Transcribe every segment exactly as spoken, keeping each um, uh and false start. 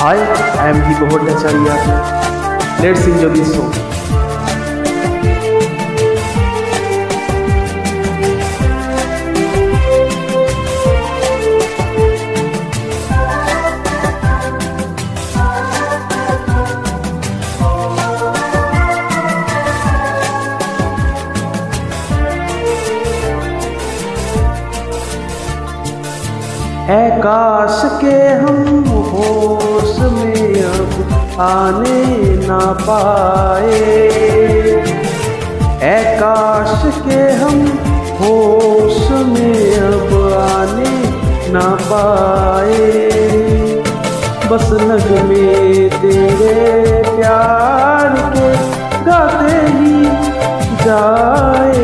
Hi, I am Deepak Bhattacharya. Let's enjoy this song. है काश के हम होश में अब आने ना पाए, है काश के हम होश में अब आने ना पाए। बस नगमे तेरे प्यार के गाते ही जाए,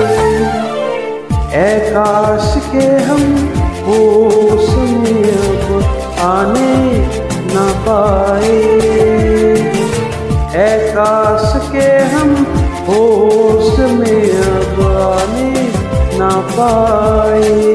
है काश के हम होश में अब आने ना पाए, ऐ काश के हम होश में अब आने ना पाए।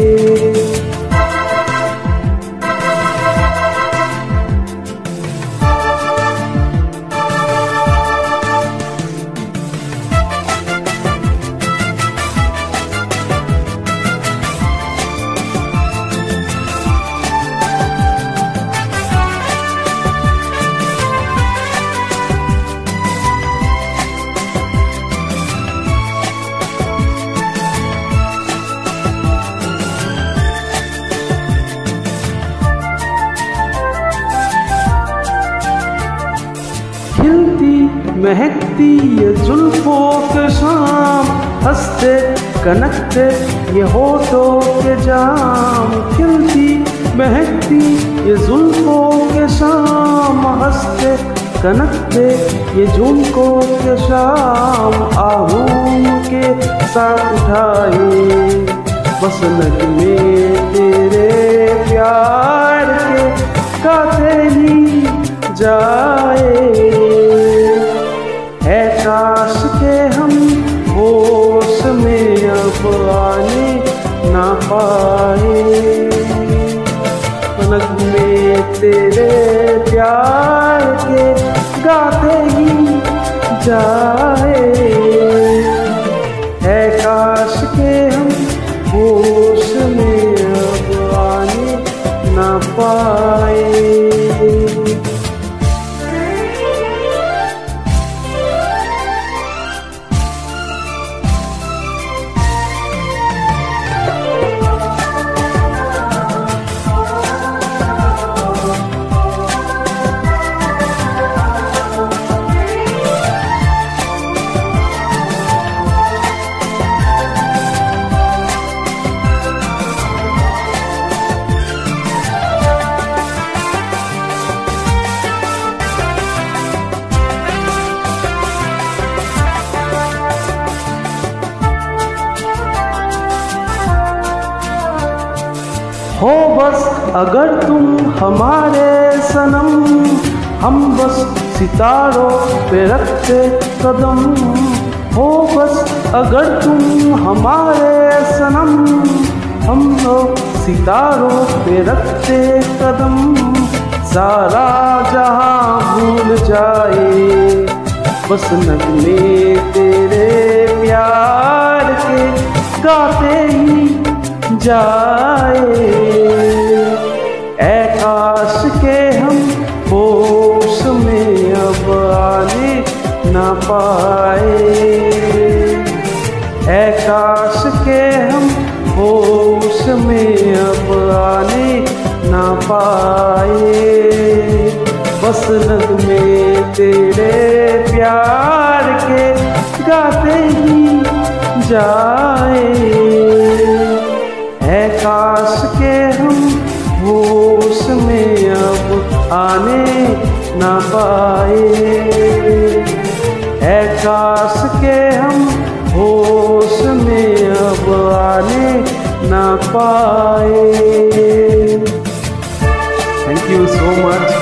खिलती महकती ये जुल्फों के शाम, हंसते कनकते ये होठों के जाम। खिलती महकती ये जुल्फों के शाम, हंसते कनकते ये झुमकों के शाम। आहूम के साथ उठाए बस नगमे तेरे प्यार के गाते ही जाए, है काश के हम होश में अब आने ना पाए। नगमे तेरे प्यार के गाते ही जाए, है काश के हम होश में अब आने ना पाए। हो बस अगर तुम हमारे सनम, हम बस सितारों पे रखते कदम। हो बस अगर तुम हमारे सनम, हम लोग सितारों पे रखते कदम। सारा जहां भूल जाए बस नगमे तेरे प्यार के गाते ही जाए, ऐ काश के हम होश में अब आने ना पाए, ऐ काश के हम होश में अब आने ना पाए। बस नगमे तेरे प्यार के गाते ही जाए, है काश के हम होश में अब आने ना पाए, है काश के हम होश में अब आने ना पाए। Thank you so much.